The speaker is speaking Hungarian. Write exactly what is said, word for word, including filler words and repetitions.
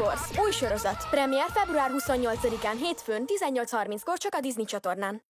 Ghostforce, új sorozat. Premier február huszonnyolcadikán hétfőn tizennyolc harminckor csak a Disney csatornán.